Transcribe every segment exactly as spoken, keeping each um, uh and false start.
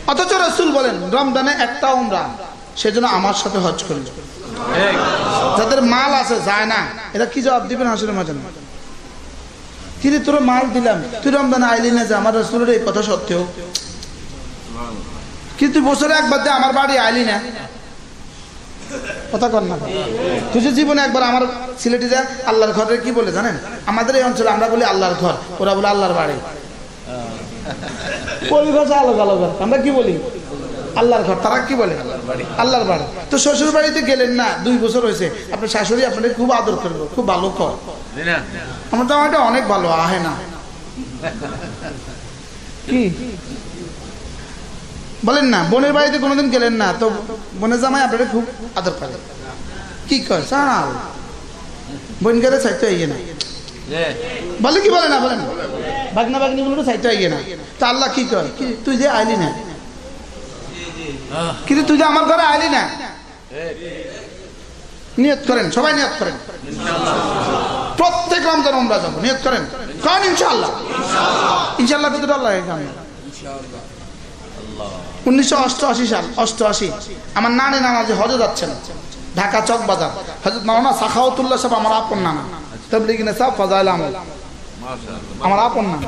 অথচ রাসূল বলেন রমজানে একটা উমরা, সেজন্য আমার সাথে হজ করবে। যাদের মাল আছে যায় না, এরা কি জবাব দিবেন হাসরের মাঝে? কিরে তোর মাল দিলাম, তুই রমজানে আইলি না, যে আমার রাসূলের এই কথা সত্য, কিন্তু বছরে একবার দিয়ে আমার বাড়ি আইলি না, কথা কর না। তুই যে জীবনে একবার আমার সিলেটে যা, আল্লাহর ঘরে কি বলে জানেন? আমাদের এই অঞ্চলে আমরা বলি আল্লাহর ঘর, ওরা বলে আল্লাহর বাড়ি। পরিভাষা আলাদা আলাদা, আমরা কি বলি? আল্লাহর ঘর, তারা কি বলে? আল্লাহর বাড়ি। তো শ্বশুর বাড়িতে গেলেন না, দুই বছর হয়েছে, আপনার শাশুড়ি আপনাদের খুব আদর করবে, খুব ভালো কর, আমার তো আমাকে অনেক ভালো আহে না, কি বলেন না? বোনের বাড়িতে কোনোদিন গেলেন না, তো বোনের জামাই আপনাদের খুব আদর করে, কি কর চাল বোন গেলে চাইতে হইয়ে না, বলে কি বলে না? বলেন বাগনা বাগনি গুলো চাইতে হইয়ে না। তা আল্লাহ কি কর, কি তুই যে আইলি না, কিন্তু তুই যে আমার ঘরে আইলি না, নিয়ত করেন, সবাই নিয়ত করেন, প্রত্যেক রমজান আমরা যাবো, নিয়ত করেন, কারণ ইনশাআল্লাহ ইনশাআল্লাহ কত আল্লাহ উনিশশো অষ্টআশি সাল অষ্টআশি আমার নানি নানাজি হজে যাচ্ছেন ঢাকা চক বাজার। হযরত মাওলানা সাখাওয়াতুল্লাহ সাহেব আমার আপন নানা, তাবলীগী নেতা ফাজাইল আমল, আমার আপন নানা।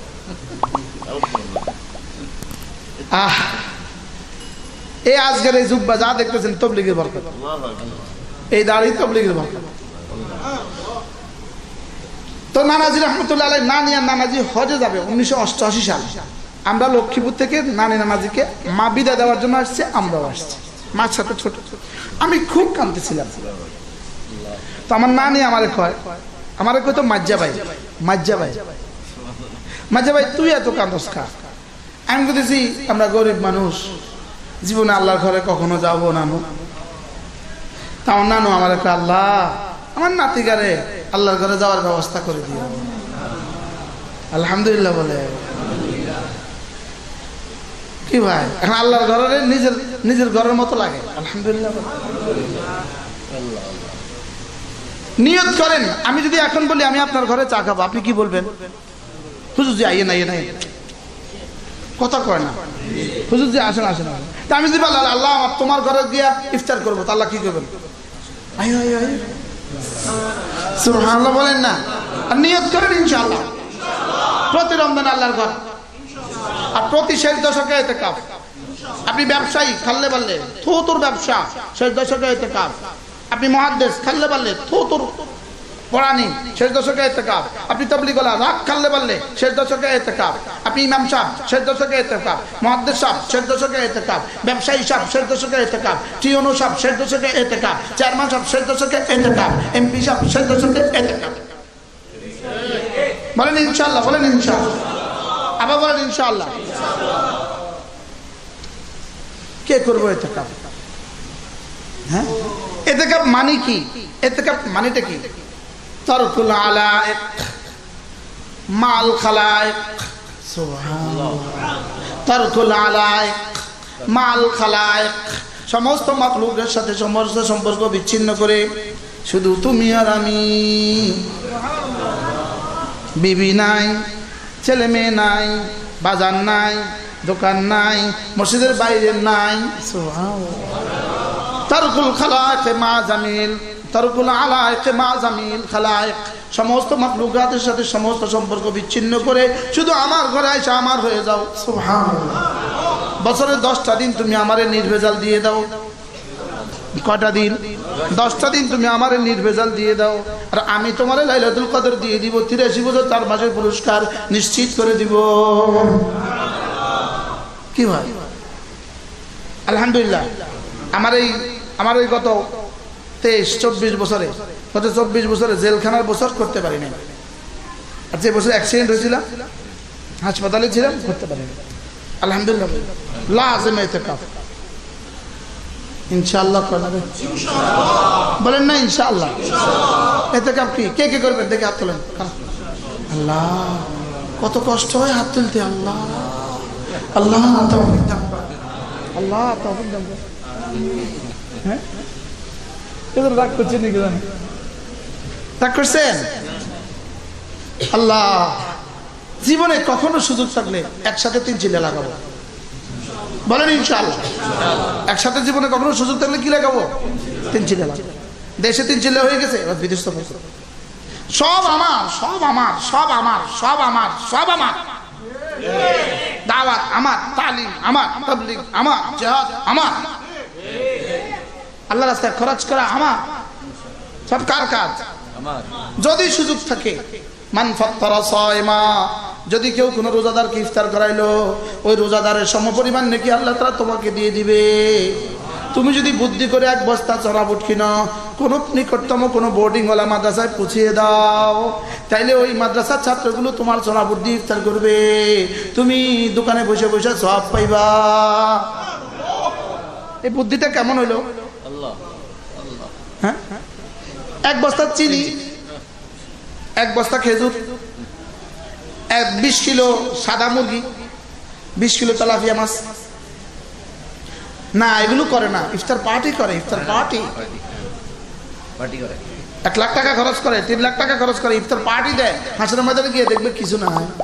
আহ এই আজকের এই জুব্বা যা দেখতেছেন তাবলীগের বরকত, এই দাড়ি তাবলীগের বরকত। তো নানাজি রহমতুল্লাহ আলাইহি, নানি আর নানাজি হজে যাবে উনিশশো অষ্টআশি সাল। আমরা লক্ষ্মীপুর থেকে নানি নানাজিকে মা বিদায় দেওয়ার জন্য আসছে, আমরাও আসছি, মার সাথে ছোট ছোট। আমি খুব কাঁদতেছিলাম। তো আমার নানি আমারে কয়, আমারে কয় তো মাজ্জা ভাই, মাজ্জা ভাই, মাজ্জা ভাই তুই এত কাঁদস কা? আমি বলতেছি আমরা গরিব মানুষ, জীবনে আল্লাহর ঘরে কখনো যাবো নানু। তা আমার নানু আমার একটা, আল্লাহ আমার নাতিকারে আল্লাহর ঘরে যাওয়ার ব্যবস্থা করে দিও। আলহামদুলিল্লাহ বলে কি ভাই, এখন আল্লাহর ঘরে নিজের নিজের ঘরের মতো লাগে। আলহামদুলিল্লাহ নিয়ত করেন। আমি যদি এখন বলি আমি আপনার ঘরে চা খাবো, আপনি কি বলবেন? হুজুর জি আইয়ে না, আইয়ে না, কথা কয় না, হুজুর জি আসেন আসেন। তা আমি যদি বলি আল্লাহ তোমার ঘরে গিয়া ইফতার করবো, তা আল্লাহ কি করবেন? আইয়ো আইয়ো আইয়ো, সুবহানাল্লাহ বলেন না। আর নিয়ত করেন ইনশাআল্লাহ প্রতি রমজান আল্লাহর ঘর, আর প্রতি শেষ দশকে ইতিকাফ। আপনি ব্যবসায়ী খাললে পারলে থু তোর ব্যবসা, শেষ দশকে ইতিকাফ। আপনি মুহাদ্দিস খাললে পারলে থু তোর পড়ানি, শেষ দশকে ইতিকাফ। আপনি তাবলীগওয়ালা রাগ খাললে পারলে শেষ দশকে ইতিকাফ। আপনি ইমাম সাহেব শেষ দশকে ইতিকাফ, মুহাদ্দিস সাহেব শেষ দশকে ইতিকাফ, ব্যবসায়ী সাহেব শেষ দশকে ইতিকাফ, টিওনো সাহেব শেষ দশকে ইতিকাফ, চেয়ারম্যান সাহেব শেষ দশকে ইতিকাফ, এমপি সাহেব শেষ দশকে ইতিকাফ। বলেন ইনশাআল্লাহ, বলেন ইনশাআল্লাহ, আবার বলেন ইনশাআল্লাহ। কে করবো ইতিকাফ? হ্যাঁ, ইতিকাফ মানে কি? ইতিকাফ মানেটা কি? তারকুল আলাইক মাল খালাইক, সুবহানাল্লাহ, তারকুল আলাইক মাল খালাইক, সমস্ত মাখলুকের সাথে সমস্ত সম্পর্ক বিচ্ছিন্ন করে শুধু তুমি আর আমি। বিবি নাই, ছেলে মেয়ে নাই, বাজার নাই, দোকান নাই, মসজিদের বাইরে নাই, তারকুল খালায়েক মা জামিল, তারকুল আলায়েক মা জামিল খালায়েক, সমস্ত মাখলুকাতের সাথে সমস্ত সম্পর্ক বিচ্ছিন্ন করে শুধু আমার ঘরে এসে আমার হয়ে যাও। সুবহানাল্লাহ। বছরে দশটা দিন তুমি আমারে নির্ভেজাল দিয়ে দাও। কয়টা দিন? দশটা দিন তুমি আমারে নির্ভেজাল দিয়ে দাও, আর আমি তোমারে লাইলাতুল কদর দিয়ে দিব, তিরাশি বছর চার মাসের পুরস্কার নিশ্চিত করে দিব। কি ভাই? আলহামদুলিল্লাহ। আমার এই আমার এই গত তেইশ চব্বিশ বছরে গত চব্বিশ বছরে জেলখানার বছর করতে পারি না। আর যে বছর অ্যাক্সিডেন্ট হয়েছিল হাসপাতালে ছিলাম, করতে পারি না। আলহামদুলিল্লাহ লাজিম ইতিকাফ ইনশাআল্লাহ করবে। বলেন না ইনশাআল্লাহ। ইতিকাফ কি কে কে করবেন দেখে হাত তোলেন। আল্লাহ কত কষ্ট হয় হাত তুলতে। আল্লাহ আল্লাহ তৌফিক দান, আল্লাহ তৌফিক দান। হ্যাঁ এদের রাগ করছেন নাকি? জানেন রাগ করছেন? আল্লাহ জীবনে কখনো সুযোগ থাকলে একসাথে তিন চিল্লা লাগাবো। বলেন ইনশাআল্লাহ। একসাথে জীবনে কখনো সুযোগ থাকলে কি লাগাবো? তিন চিল্লা লাগাবো। দেশে তিন চিল্লা হয়ে গেছে, এবার বিদেশ তো সব আমার, সব আমার, সব আমার, সব আমার, সব আমার, দাওয়াত আমার, তালিম আমার, তাবলীগ আমার, জিহাদ আমার, আল্লাহর রাস্তায় খরচ করা আমার, সব কার কাজ? যদি সুযোগ থাকে মান ফাত্তারা সায়মা, যদি কেউ কোনো রোজাদারকে ইফতার করাইলো, ওই রোজাদারের সমপরিমাণ নাকি আল্লাহ তাআলা তোমাকে দিয়ে দিবে। তুমি যদি বুদ্ধি করে এক বস্তা চড়া বুট কিনো, কোনো নিকটতম কোনো বোর্ডিংওয়ালা মাদ্রাসায় পৌঁছিয়ে দাও, তাইলে ওই মাদ্রাসার ছাত্রগুলো তোমার চড়া বুট দিয়ে ইফতার করবে, তুমি দোকানে বসে বসে সব পাইবা। এই বুদ্ধিটা কেমন হইলো? হ্যাঁ, এক বস্তা চিনি, এক বস্তা খেজুর, এক বিশ কিলো সাদা মুরগি, বিশ কিলো তেলাপিয়া মাছ, না এগুলো করে না, ইফতার পার্টি করে, ইফতার পার্টি পার্টি করে, এক লাখ টাকা খরচ করে, তিন লাখ টাকা খরচ করে, ইফতার পার্টি দেয়। হাসিনা ময়দানে গিয়ে দেখবে কিছু না হয়।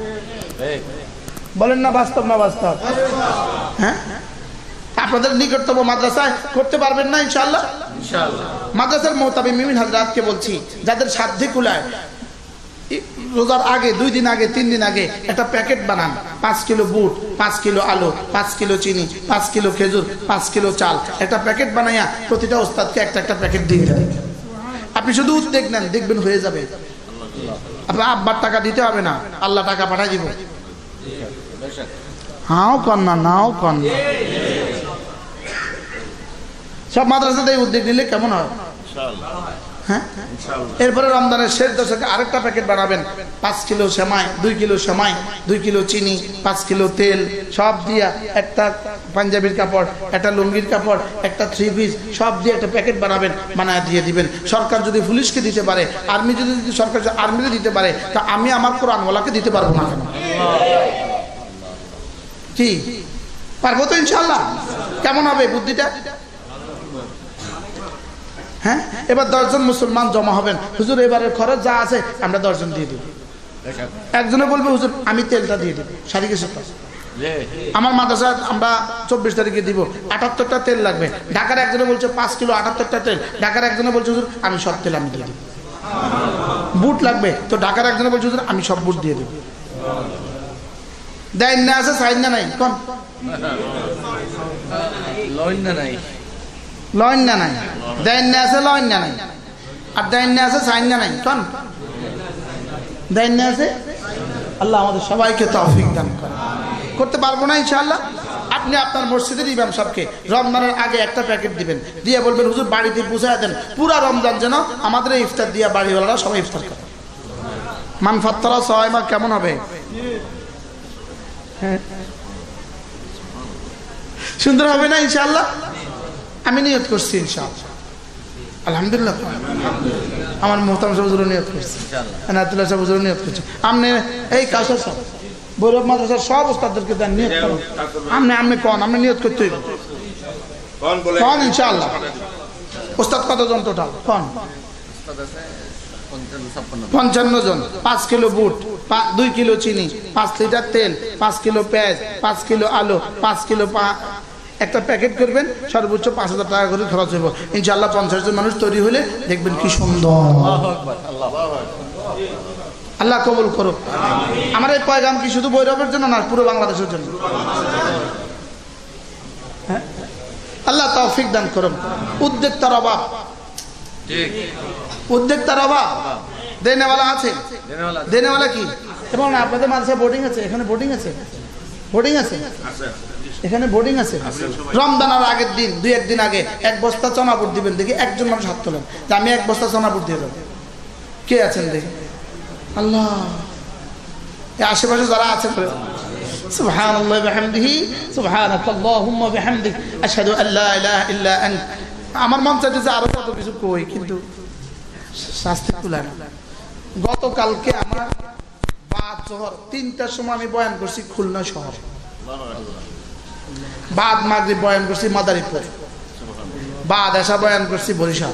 বলেন না বাস্তব না বাস্তব? হ্যাঁ, আপনাদের নিকটতম মাদ্রাসায় করতে পারবেন না ইনশাআল্লাহ? ইনশাআল্লাহ। মাদ্রাসার মোতাবেক মিমিন হাজরাতকে বলছি, যাদের সাধ্যে কুলায়, রোজার আগে দুই দিন আগে তিন দিন আগে একটা প্যাকেট বানান, পাঁচ কিলো বুট, পাঁচ কিলো আলু, পাঁচ কিলো চিনি, পাঁচ কিলো খেজুর, পাঁচ কিলো চাল, একটা প্যাকেট বানাইয়া প্রতিটা ওস্তাদকে একটা একটা প্যাকেট দিয়ে দেন। আপনি শুধু উদ্যোগ নেন, দেখবেন হয়ে যাবে। আপনার আব্বার টাকা দিতে হবে না, আল্লাহ টাকা পাঠাই দিব। হাও কন না, নাও কন না। সব মাদ্রাসাতে উদ্যোগ নিলে কেমন হয়? হ্যাঁ, এরপরে রমজানের শেষ দশকে আরেকটা প্যাকেট বানাবেন, পাঁচ কিলো সেমাই, দুই কিলো সেমাই, দুই কিলো চিনি, পাঁচ কিলো তেল, সব দিয়া একটা পাঞ্জাবির কাপড়, একটা লুঙ্গির কাপড়, একটা থ্রি পিস, সব দিয়ে একটা প্যাকেট বানাবেন, বানায় দিয়ে দিবেন। সরকার যদি পুলিশকে দিতে পারে, আর্মি যদি সরকার আর্মিকে দিতে পারে, তা আমি আমার কোরআনওয়ালাকে দিতে পারবো না কেন? কি পারবো তো ইনশাআল্লাহ। কেমন হবে বুদ্ধিটা? হ্যাঁ, এবার দশজন মুসলমান জমা হবেন, হুজুর এবারের খরচ যা আছে আমরা দশজন দিয়ে দিব। একজনে বলবে হুজুর আমি তেলটা দিয়ে দিব, সাড়ে কিছু আমার মাদ্রাসা আমরা চব্বিশ তারিখে দিব, আটাত্তরটা তেল লাগবে। ঢাকার একজনে বলছে পাঁচ কিলো আটাত্তরটা তেল, ঢাকার একজনে বলছে হুজুর আমি সব তেল আমি দিয়ে দিব। বুট লাগবে, তো ঢাকার একজনে বলছে হুজুর আমি সব বুট দিয়ে দেব। দেন না আছে সাইন না নাই, কোন লইন না নাই, লইন না নাই, দেন না আছে লইন না নাই, আর দেন না আছে সাইন না নাই, কোন দেন না আছে। আল্লাহ আমাদের সবাইকে তৌফিক দান করে। করতে পারবো না ইনশাআল্লাহ। আপনি আপনার মসজিদের ইমাম সাহেবকে রমজানের আগে একটা প্যাকেট দিবেন, দিয়ে বলবেন হুজুর বাড়িতে পৌঁছায় দেন, পুরা রমজান যেন আমাদের ইফতার দিয়া বাড়িওয়ালারা সবাই ইফতার করে। মান ফাত্তারা সায়মা কেমন হবে? সুন্দর হবে না ইনশাআল্লাহ? আমি নিয়ত করছি ইনশাআল্লাহ, আলহামদুলিল্লাহ। আমার মোহতারাম সাহেব হুজুর নিয়ত করছে, আনাতুল্লাহ সাহেব হুজুর নিয়ত করছে, আপনি এই কাউসার সাহেব বৈরব মাদ্রাসার সব ওস্তাদদেরকে দেন নিয়ত করেন। আপনি আপনি কন, আপনি নিয়ত করতে হইব কন ইনশাআল্লাহ। ওস্তাদ কতজন টোটাল কন? পঞ্চান্ন জন। পাঁচ কিলো বুট, দুই কিলো চিনি, পাঁচ লিটার তেল, পাঁচ কিলো পেঁয়াজ, পাঁচ কিলো আলু, পাঁচ কিলো একটা প্যাকেট করবেন, সর্বোচ্চ পাঁচ হাজার টাকা করে খরচ হইব ইনশাআল্লাহ। পঞ্চাশ জন মানুষ তৈরি হলে দেখবেন কি সুন্দর। আল্লাহ কবুল করুক। আমার এই পয়গাম কি শুধু ভৈরবের জন্য না, পুরো বাংলাদেশের জন্য। আল্লাহ তৌফিক দান করুন। উদ্যোক্তার অভাব, উদ্যোক্তার অভাব। দেনেওয়ালা আছে, দেনেওয়ালা কি? এবং আপনাদের মাদ্রাসা বোর্ডিং আছে, এখানে বোর্ডিং আছে, বোর্ডিং আছে, এখানে বোর্ডিং আছে। রমজানের আগের দিন, দুই একদিন আগে এক বস্তা চনাপুর দিবেন, দেখি একজন মানুষ হাত তোলেন যে আমি এক বস্তা চনাপুর দিয়ে দেবো। কে আছেন দেখি? আল্লাহ, এই আশেপাশে যারা আছেন সুবহানাল্লাহ বিহামদিহি সুবহানাকাল্লাহুম্মা বিহামদিক আশহাদু আল্লা ইলাহা ইল্লা আনতা। আমার মন চাইছে যে আরো কত কিছু কই, কিন্তু শাস্তি তুলে না। গতকালকে আমার বাদ জোহর তিনটার সময় আমি বয়ান করছি খুলনা শহর, বাদ মাগরিব বয়ান করছি মাদারীপুর, বাদ এশা বয়ান করছি বরিশাল।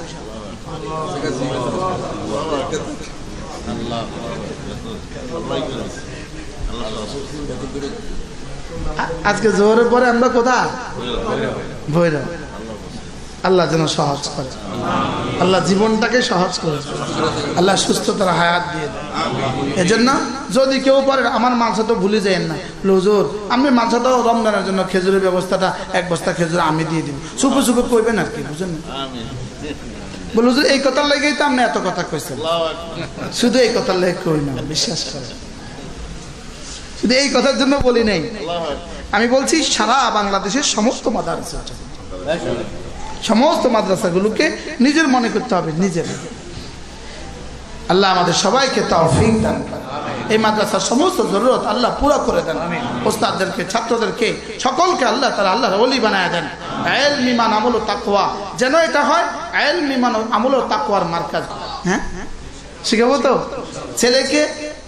আজকে জোহরের পরে আমরা কোথায়? ভৈরব। আল্লাহ যেন সহজ করে, আল্লাহ জীবনটাকে সহজ করে, আল্লাহ সুস্থতার হায়াত দিয়ে দেয়। এজন্য যদি কেউ পারে আমার মাংস তো ভুলে যায়েন না, হুজুর আমি মাংসটাও রমজানের জন্য খেজুরের ব্যবস্থাটা এক বস্তা খেজুর আমি দিয়ে দিব, চুপে চুপে কইবেন আর কি, বুঝলেন? বলে হুজুর এই কথার লেগেই তো আপনি এত কথা কইছেন, শুধু এই কথার লেগে কই না, বিশ্বাস করে শুধু এই কথার জন্য বলি নাই। আমি বলছি সারা বাংলাদেশের সমস্ত মাদ্রাসা, সমস্ত মাদ্রাসাগুলোকে নিজের মনে করতে হবে, নিজের। আল্লাহ আমাদের সবাইকে তৌফিক দান করেন, এই মাদ্রাসার সমস্ত জরুরত আল্লাহ পুরো করে দেন। ওস্তাদদেরকে, ছাত্রদেরকে, সকলকে আল্লাহ তাআলা আল্লাহর ওলি বানায় দেন। ইলম, ঈমান, আমল ও তাকওয়া যেন এটা হয় ইলম, ঈমান, আমল ও তাকওয়ার মার্কাজ। হ্যাঁ, শিখাবো তো ছেলেকে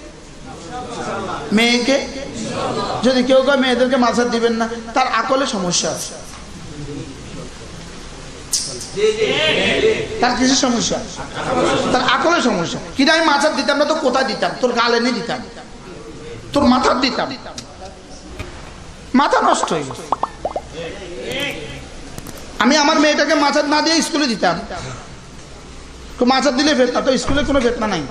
মেয়েকে। যদি কেউ কেউ মেয়েদেরকে মাঝার দিবেন না, তার আকলে সমস্যা আছে, তার কিসের সমস্যা? তার আকলের সমস্যা। কিন্তু আমি মাথার দিতাম না তো কোথায় দিতাম? তোর গালে নিয়ে দিতাম, তোর মাথার দিতাম, মাথা নষ্ট হয়ে গেছে। আমি আমার মেয়েটাকে মাথার না দিয়ে স্কুলে দিতাম, মাথার দিলে ফেতনা, তো স্কুলে কোনো ফেতনা নাই।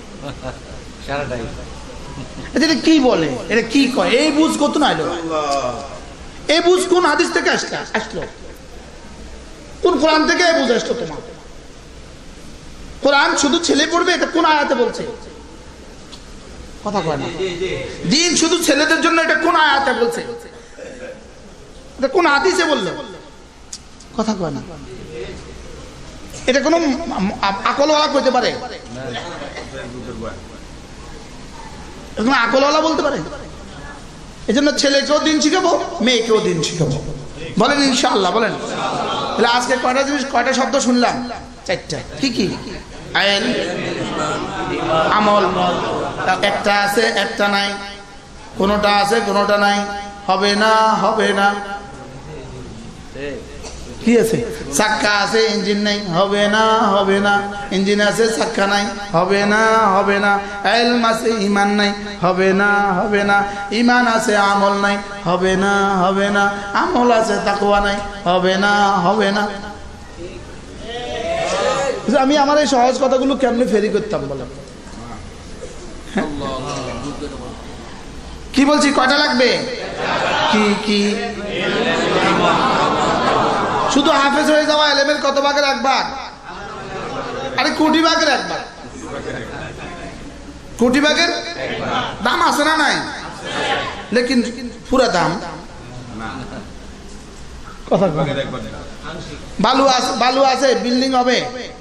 এটা কি বলে, এটা কি কয়? এই বুঝ কত না এলো, এই বুঝ কোন হাদিস থেকে আসলো আসলো কোন কোরআন থেকে এই বুঝ আসলো? তোমার কোরআন শুধু ছেলে পড়বে এটা কোন আয়াতে বলছে? কথা কয় না। দিন শুধু ছেলেদের জন্য এটা কোন আয়াতে বলছে? এটা কোন হাদিসে বললো? কথা কয় না। এটা কোন আকলওয়ালা কইতে পারে? আকলওয়ালা বলতে পারে? এই জন্য ছেলেকেও দিন শিখাবো, মেয়েকেও দিন শিখাবো। বলেন ইনশাআল্লাহ, বলেন। তাহলে আজকে কয়টা জিনিস, কয়টা শব্দ শুনলাম? চারটা। কি কি? আইন, আমল। একটা আছে একটা নাই, কোনোটা আছে কোনোটা নাই, হবে না হবে না। কি আছে? চাক্কা আছে ইঞ্জিন নাই, হবে না হবে না। ইঞ্জিন আছে চাক্কা নাই, হবে না হবে না। ইলম আছে ঈমান নাই, হবে না হবে না। ঈমান আছে আমল নাই, হবে না হবে না। আমল আছে তাকওয়া নাই, হবে না হবে না। আমি আমার এই সহজ কথাগুলো কেমনে ফেরি করতাম বলেন? কি বলছি? কয়টা লাগবে? কি কি? শুধু হাফেজ হয়ে যাওয়া এলেমের কত ভাগের এক ভাগ? আরে কোটি ভাগের এক ভাগ। কোটি ভাগের দাম আছে না নাই? লেকিন পুরা দাম কথা বালু আছে, বালু আছে, বিল্ডিং হবে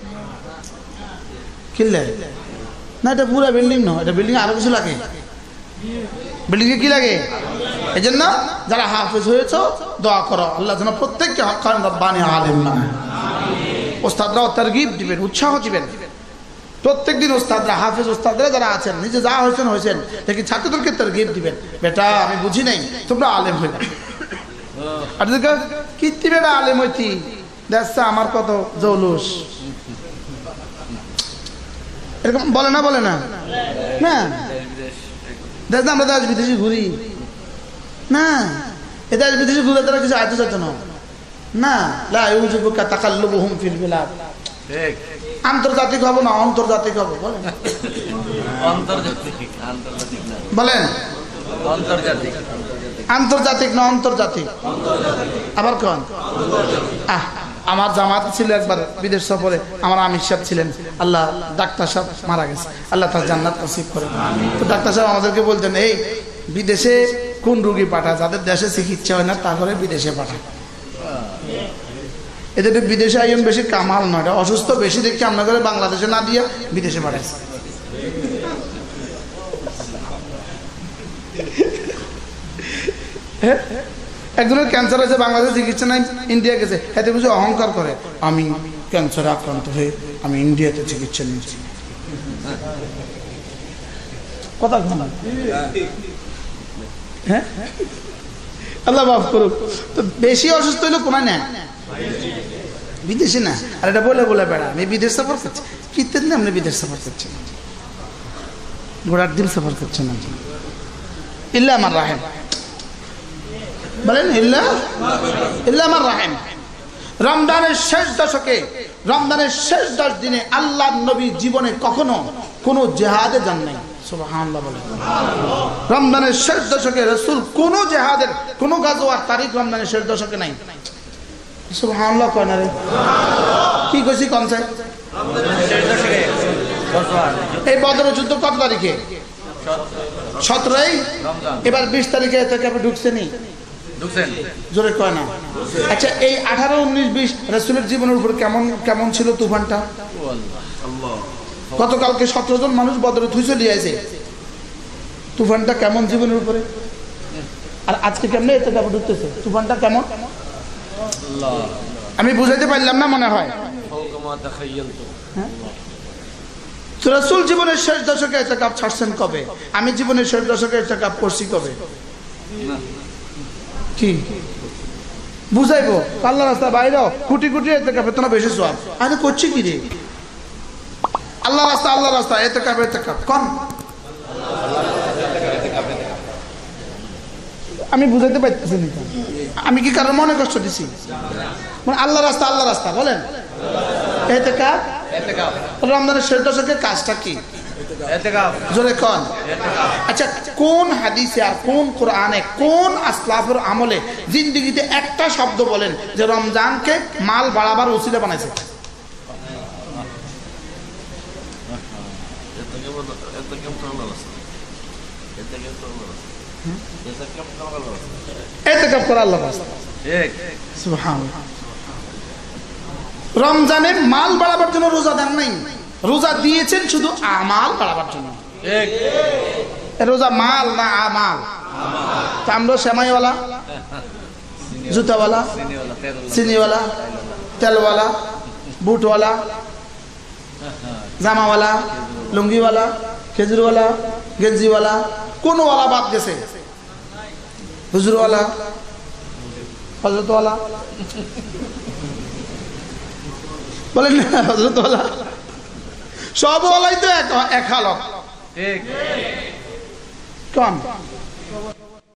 কিনলে না? এটা পুরা বিল্ডিং নয়, এটা বিল্ডিং আরো কিছু লাগে। বিল্ডিং এ কি লাগে? এই জন্য যারা হাফেজ হয়েছ দোয়া করো আল্লাহ যেন প্রত্যেককে হক্কান রব্বানি আলেম বানায়। ওস্তাদরাও তারগিব দিবেন, উৎসাহ দিবেন। প্রত্যেক দিন ওস্তাদরা, হাফেজ ওস্তাদরা যারা আছেন, নিজে যা হয়েছেন হয়েছেন, দেখি ছাত্রদেরকে তারগিব দিবেন। বেটা আমি বুঝি নাই, তোমরা আলেম হয়ে যাবে। আর কীর্তি বেটা আলেম হইতি, দেখছে আমার কত জৌলুস, এরকম বলে না? বলে না? না দেখ আমরা দেশ বিদেশি ঘুরি না, এ দেশ বিদেশি ঘুরে তারা কিছু আয়তে চাইতো না। না, আন্তর্জাতিক হবো না, আন্তর্জাতিক হবো। বলেন বলেন আন্তর্জাতিক না আন্তর্জাতিক? আবার কন? আহ আমার জামাত ছিল একবার বিদেশ সফরে, আমার আমির সাহেব ছিলেন, আল্লাহ ডাক্তার সাহেব মারা গেছে, আল্লাহ তার জান্নাত নসিব করে। তো ডাক্তার সাহেব আমাদেরকে বলতেন, এই বিদেশে কোন রোগী পাঠায়? যাদের দেশে চিকিৎসা হয় না তারপরে বিদেশে পাঠায়। এদের বিদেশে আইন বেশি কামাল নয়, এটা অসুস্থ বেশি দেখে আমরা করে বাংলাদেশে না দিয়ে বিদেশে পাঠাইছে। হ্যাঁ, একজনের ক্যান্সার হয়েছে, বাংলাদেশে চিকিৎসা নাই, ইন্ডিয়া গেছে। এতে বুঝে অহংকার করে, আমি ক্যান্সারে আক্রান্ত হয়ে আমি ইন্ডিয়াতে চিকিৎসা নিয়েছি। কথা ঘনা। হ্যাঁ, আল্লাহ মাফ করুক। তো বেশি অসুস্থ হইলে কোনায় নেয়? বিদেশে না। আর এটা বলে বলে বেড়া আমি বিদেশ সফর করছি, কীর্তেন না আপনি বিদেশ সফর করছেন, ঘোড়ার ডিম সফর করছেন। ইল্লা আমার রাহেন বলেন ইল্লা ইল্লা মান রাহিম। রমজানের শেষ দশকে, রমজানের শেষ দশ দিনে আল্লাহর নবী জীবনে কখনো কোনো জিহাদে যান নাই। সুবহানাল্লাহ বলেন। রমজানের শেষ দশকে রাসূল কোনো জিহাদের কোনো গাজওয়ার তারিখ রমজানের শেষ দশকে নাই। সুবহানাল্লাহ কয় না রে? কি কইছি কোন চাই? রমজানের শেষ দশকে। এই বদর যুদ্ধ কত তারিখে? সতেরোই রমজান। এবার বিশ তারিখে থেকে আপনি ঢুকছেন নি? ঢুকছেন? জোরে কয় না। আচ্ছা এই আঠারো উনিশ বিশ রাসূলের জীবনের উপর কেমন কেমন ছিল তুফানটা? গতকালকে সতেরো জন মানুষ বদরে থুই চলে আছে, তুফানটা কেমন জীবনের উপরে? আর আজকে কেমনে এতে কাপড় ঢুকতেছে, তুফানটা কেমন? আমি বুঝাইতে পারলাম না মনে হয়। রাসূল জীবনের শেষ দশকে ইতিকাফ ছাড়ছেন কবে? আমি জীবনের শেষ দশকে ইতিকাফ করছি কবে? কি বুঝাইবো? আল্লাহর রাস্তা বাইরেও কোটি কোটি ইতিকাফ এত না বেশি সওয়াব। আরে করছি কি রে? আল্লাহর রাস্তা আল্লাহর রাস্তা ইতিকাফ ইতিকাফ কোন? আমি বুঝাইতে পারতেছি না। আমি কি কারণ মনে কষ্ট দিছি? মানে আল্লাহর রাস্তা আল্লাহর রাস্তা বলেন ইতিকাফ ইতিকাফ। রমজানের শেষ দশকের কাজটা কি? ইতিকাফ। জোরে কোন? আচ্ছা কোন হাদিসে আর কোন কোরআনে কোন আসলাফের আমলে জিন্দেগিতে একটা শব্দ বলেন যে রমজানকে মাল বাড়াবার উসিলা বানাইছে? ইতিকাফ করা আল্লাহর রাস্তা। ঠিক। সুবহানাল্লাহ। রমজানে মাল বাড়াবার জন্য রোজা দেন নাই, রোজা দিয়েছেন শুধু আমাল বাড়াবার জন্য। রোজা মাল না আমাল? আমরা সেমাইওয়ালা, জুতাওয়ালা, চিনিওয়ালা, তেলওয়ালা, বুটওয়ালা, জামাওয়ালা, লুঙ্গিওয়ালা, খেজুরওয়ালা, গেঞ্জিওয়ালা, কোন ওয়ালা বাদ গেছে? হুজুরওয়ালা, হজরতওয়ালা বলেন না, হযরতওয়ালা সব ওয়ালাই তো এক এক হালত। ঠিক কোন?